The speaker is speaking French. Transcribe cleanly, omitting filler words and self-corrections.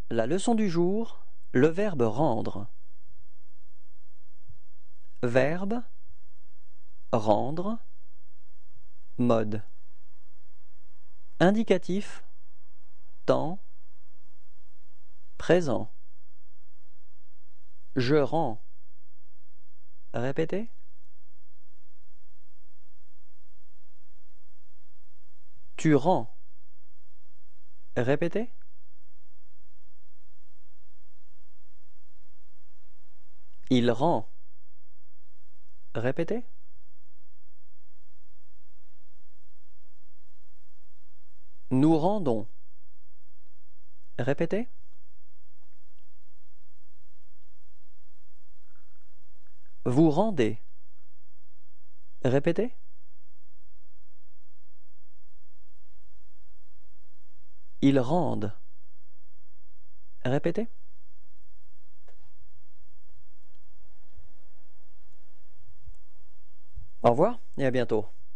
La leçon du jour, le verbe rendre. Verbe, rendre, mode. Indicatif, temps, présent. Je rends. Répétez. Tu rends. Répétez. Il rend. Répétez. Nous rendons. Répétez. Vous rendez. Répétez. Ils rendent. Répétez. Au revoir et à bientôt.